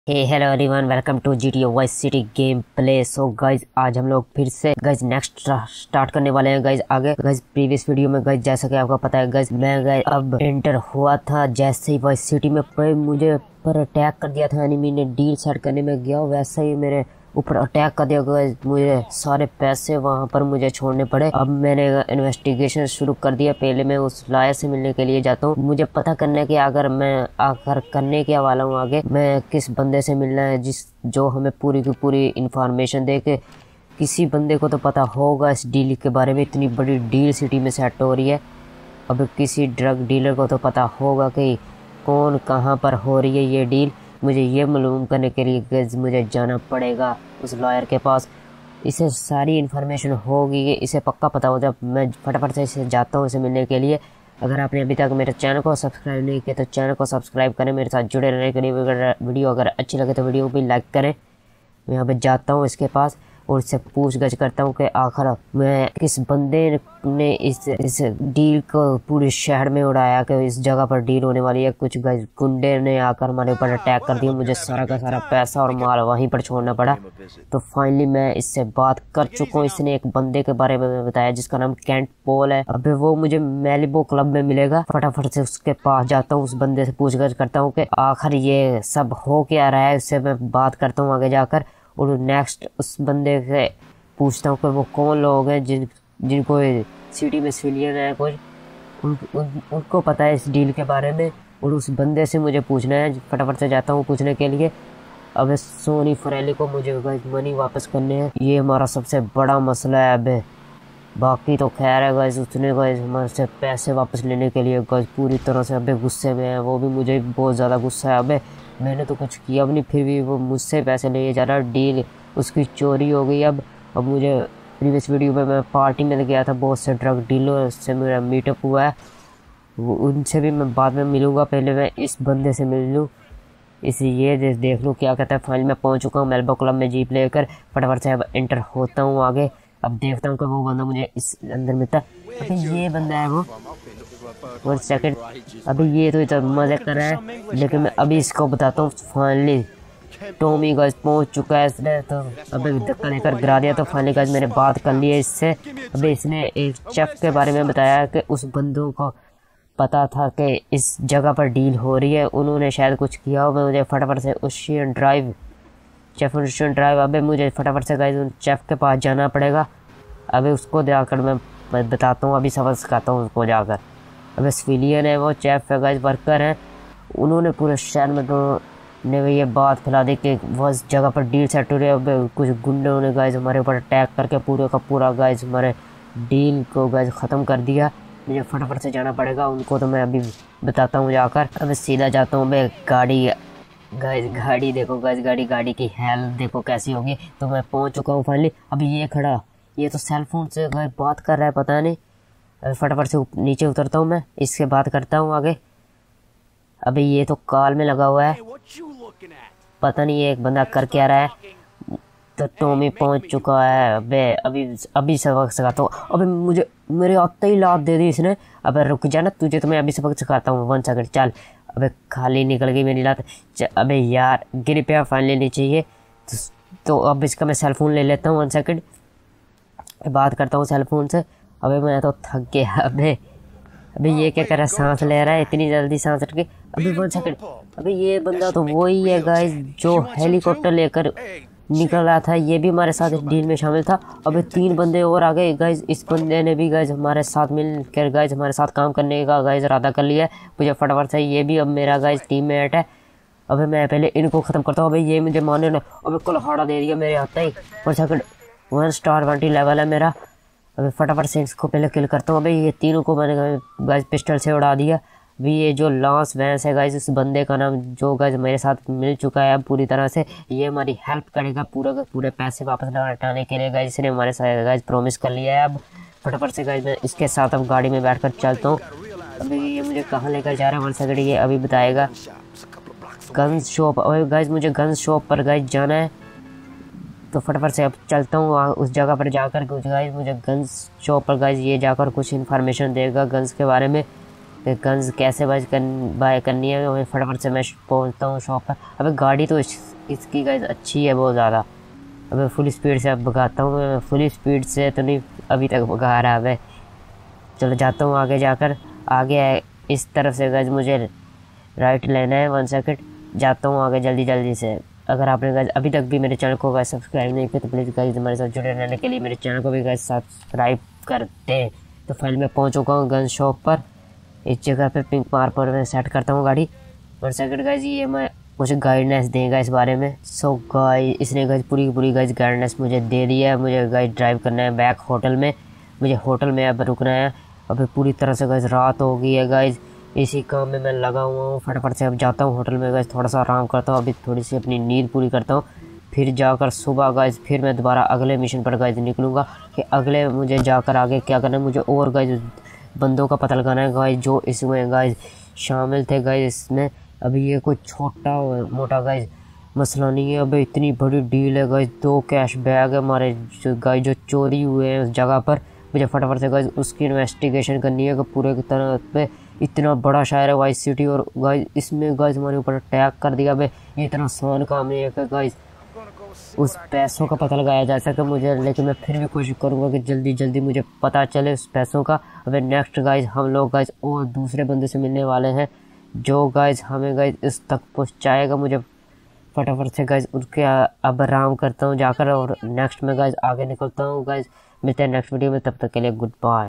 Hey hello everyone, welcome to GTA vice city game play. So guys आज हम लोग फिर से गाइज नेक्स्ट स्टार्ट करने वाले हैं गाइज आगे। गाइज प्रीवियस वीडियो में गाइज जैसा कि आपको पता है गाइज मैं गाइज अब एंटर हुआ था जैसे ही वाइस सिटी में मुझे पर अटैक कर दिया था। एनिमी ने डील सेट करने में गया वैसे ही मेरे ऊपर अटैक कर दिया गाइज। मुझे सारे पैसे वहां पर मुझे छोड़ने पड़े। अब मैंने इन्वेस्टिगेशन शुरू कर दिया। पहले मैं उस लायर से मिलने के लिए जाता हूँ। मुझे पता करना है कि अगर मैं आकर करने क्या वाला हूँ आगे, मैं किस बंदे से मिलना है जो हमें पूरी की पूरी इंफॉर्मेशन दे के। किसी बंदे को तो पता होगा इस डील के बारे में, इतनी बड़ी डील सिटी में सेट हो रही है। अब किसी ड्रग डीलर को तो पता होगा कि कौन कहाँ पर हो रही है ये डील। मुझे ये मालूम करने के लिए मुझे जाना पड़ेगा उस लॉयर के पास। इसे सारी इन्फॉर्मेशन होगी, इसे पक्का पता हो। जब मैं फटाफट से इसे जाता हूँ इसे मिलने के लिए। अगर आपने अभी तक मेरे चैनल को सब्सक्राइब नहीं किया तो चैनल को सब्सक्राइब करें, मेरे साथ जुड़े रहने के लिए। वीडियो अगर अच्छी लगे तो वीडियो को भी लाइक करें। मैं यहाँ पे जाता हूँ इसके पास और इससे पूछगछ करता हूँ कि आखिर मैं किस बंदे ने इस डील को पूरे शहर में उड़ाया कि इस जगह पर डील होने वाली है। कुछ गुंडे ने आकर हमारे ऊपर अटैक कर दिया। मुझे सारा का सारा पैसा और माल वहीं पर छोड़ना पड़ा। तो फाइनली मैं इससे बात कर चुका हूँ। इसने एक बंदे के बारे में बताया जिसका नाम केंट पॉल है। अभी वो मुझे मैलिबो क्लब में मिलेगा। फटाफट से उसके पास जाता हूँ, उस बंदे से पूछगछ करता हूँ कि आखिर ये सब हो क्या रहा है। उससे मैं बात करता हूँ आगे जाकर और नेक्स्ट उस बंदे से पूछता हूँ कि वो कौन लोग हैं जिनको सिटी में सिविलियन है कोई उनको पता है इस डील के बारे में। और उस बंदे से मुझे पूछना है। फटाफट से जाता हूँ पूछने के लिए। अब सोनी फरेली को मुझे मनी वापस करने हैं, ये हमारा सबसे बड़ा मसला है। अब बाकी तो खैर है गाइस, उसने गाइस हमारे से पैसे वापस लेने के लिए गाइस पूरी तरह से अबे गुस्से में है। वो भी मुझे बहुत ज़्यादा गुस्सा है। अबे मैंने तो कुछ किया भी नहीं, फिर भी वो मुझसे पैसे ले जा रहा। डील उसकी चोरी हो गई। अब मुझे प्रीवियस वीडियो में मैं पार्टी में गया था, बहुत से ड्रग डीलर से मेरा मीटअप हुआ है। उनसे भी मैं बाद में मिलूँगा, पहले मैं इस बंदे से मिल लूँ। इसे ये देख लूँ क्या कहता है। फाइनल में पहुँच चुका हूँ मैलिबो क्लब में जीप लेकर। फटाफट से अब एंटर होता हूँ आगे। अब देखता हूँ कि वो बंदा मुझे इस अंदर मिलता है। अभी ये बंदा है वो। 1 सेकंड। अभी ये तो इतना मजे कर रहा है, लेकिन मैं अभी इसको बताता हूँ। फाइनली टॉमी गाइस पहुंच चुका है। इसने तो अभी धक्का देकर गिरा दिया। तो फाइनली गाइस मैंने बात कर ली है इससे। अभी इसने एक चेफ के बारे में बताया कि उस बंदों को पता था कि इस जगह पर डील हो रही है। उन्होंने शायद कुछ किया हो। मुझे फटाफट से ओशियन ड्राइव अबे मुझे फटाफट से गाइस उन चेफ के पास जाना पड़ेगा। अभी उसको जाकर मैं बताता हूँ, अभी सबक सिखाता हूँ उसको जाकर। अबे सिविलियन है वो, चेफ है गाइस, वर्कर है। उन्होंने पूरे शहर में तो ने ये बात फैला दी कि वो इस जगह पर डील सेट हो रही है। अब कुछ गुंडों ने गाइस हमारे ऊपर अटैक करके पूरे का पूरा गाइस हमारे डील को गाइस ख़त्म कर दिया। मुझे फटाफट से जाना पड़ेगा उनको। तो मैं अभी बताता हूँ जाकर। अब सीधा जाता हूँ मैं। गाड़ी देखो गाइस, गाड़ी की हेल्थ देखो कैसी होगी। तो मैं पहुँच चुका हूँ फाइनली। अभी ये खड़ा, ये तो सेलफोन से गाइस बात कर रहा है, पता नहीं। अभी फटाफट से नीचे उतरता हूँ मैं, इससे बात करता हूँ आगे। अभी ये तो कॉल में लगा हुआ है, पता नहीं ये एक बंदा कर क्या रहा है। तो टॉमी पहुंच चुका है। अभी सबक सिखाता हूँ। अबे मुझे मेरे आते ही लात दे दी इसने। अबे रुक जा ना, तुझे तो मैं अभी सबक सिखाता हूँ। 1 सेकंड चल। अबे खाली निकल गई मेरी लात। अबे यार गिर पे फाइनली नीचे ये। तो अब इसका मैं सेलफोन ले लेता हूँ। 1 सेकंड बात करता हूँ सेलफोन से। अबे मैं तो थक गया। अबे ये क्या कर रहा है, सांस ले रहा है, इतनी जल्दी सांस हट गई। अभी 1 सेकंड। अबे ये बंदा तो वही है गाइस जो हेलीकॉप्टर लेकर निकल रहा था। ये भी हमारे साथ इस डील में शामिल था। अबे 3 बंदे और आ गए गाइस। इस बंदे ने भी गाइस हमारे साथ मिलकर गाइस हमारे साथ काम करने का गाइस इरादा कर लिया है। मुझे फटाफट से ये भी अब मेरा गाइस टीममेट है। अबे मैं पहले इनको ख़त्म करता हूँ। अबे ये मुझे मारने ना। अबे कुल्हाड़ा दे दिया मेरे हाथ ही। 1 सेकंड। 1 स्टार 20 लेवल है मेरा। अभी फटाफट से इसको पहले किल करता हूँ। अभी ये तीनों को मैंने गाइस पिस्टल से उड़ा दिया। अभी ये जो लांस वैंस है गाइस, इस बंदे का नाम जो गाइस मेरे साथ मिल चुका है अब पूरी तरह से। ये हमारी हेल्प करेगा पूरे पैसे वापस लौटाने के लिए गाइस। इसने हमारे साथ गाइस प्रॉमिस कर लिया है। अब फटाफट से गाइस मैं इसके साथ अब गाड़ी में बैठकर चलता हूँ। अभी ये मुझे कहाँ लेकर जा रहा है 1 सेकंड, ये अभी बताएगा। Guns shop. अभी गाइस मुझे गन्स शॉप पर गाइस जाना है। तो फटाफट से अब चलता हूँ उस जगह पर जाकर। कुछ गाइस मुझे गन्स शॉप पर गाइस ये जाकर कुछ इन्फॉर्मेशन देगा गन्स के बारे में। गन्स कैसे बाय करनी है। फटाफट से मैं पहुँचता हूँ शॉप पर। अबे गाड़ी तो इसकी गाइज अच्छी है बहुत ज़्यादा। अब फुल स्पीड से अब भगाता हूँ मैं, फुल स्पीड से तो नहीं अभी तक भगा रहा है। चलो जाता हूँ आगे जाकर, आगे है इस तरफ से गाइज मुझे राइट लेना है। 1 सेकंड, जाता हूँ आगे जल्दी जल्दी से। अगर आपने गाइज अभी तक भी मेरे चैनल को गाइज सब्सक्राइब नहीं किया तो प्लीज़ गाइज हमारे साथ जुड़े रहने के लिए मेरे चैनल को भी गाइज सब्सक्राइब कर दें। तो फाइनल में पहुँच चुका हूँ गन शॉप पर। इस जगह पे पिंक मार्क पर मैं सेट करता हूँ गाड़ी। 1 सेकंड गाइज, ये मैं मुझे गाइडेंस देगा इस बारे में। सो गाइज इसने गाइज पूरी गाइज गाइडेंस मुझे दे दी है। मुझे गाइज ड्राइव करना है बैक होटल में, मुझे होटल में अब रुकना है। अभी पूरी तरह से गाइज रात हो गई है गाइज, इसी काम में मैं लगा हुआ हूँ। फटाफट से अब जाता हूँ होटल में गाइज, थोड़ा सा आराम करता हूँ, अभी थोड़ी सी अपनी नींद पूरी करता हूँ। फिर जाकर सुबह गाइज फिर मैं दोबारा अगले मिशन पर गाइज निकलूँगा कि अगले मुझे जाकर आगे क्या करना है। मुझे और गाइज बंदों का पता लगाना है गाइज जो इसमें गाइज शामिल थे गाइज इसमें। अभी ये कोई छोटा मोटा गाइज मसला नहीं है, अभी इतनी बड़ी डील है गाइज। 2 कैश बैग है हमारे गाइज जो चोरी हुए हैं उस जगह पर। मुझे फटाफट से गाइज उसकी इन्वेस्टिगेशन करनी है कि पूरे की तरह पे इतना बड़ा शहर है वाइस सिटी, और गाइज इसमें गाइज हमारे ऊपर अटैक कर दिया। भाई ये इतना आसान काम नहीं है कि गाइज उस पैसों का पता लगाया जा सके मुझे, लेकिन मैं फिर भी कोशिश करूँगा कि जल्दी जल्दी मुझे पता चले उस पैसों का। अब नेक्स्ट गाइज हम लोग गाइज और दूसरे बंदे से मिलने वाले हैं जो गाइज हमें गाइज इस तक पहुँचाएगा। मुझे फटाफट से गाइज उसके अब आराम करता हूँ जाकर, और नेक्स्ट में गाइज आगे निकलता हूँ गाइज। मिलते हैं नेक्स्ट वीडियो में, तब तक के लिए गुड बाय।